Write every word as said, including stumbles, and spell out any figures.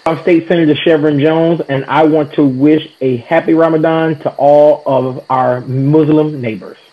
I'm State Senator Shevrin Jones, and I want to wish a happy Ramadan to all of our Muslim neighbors.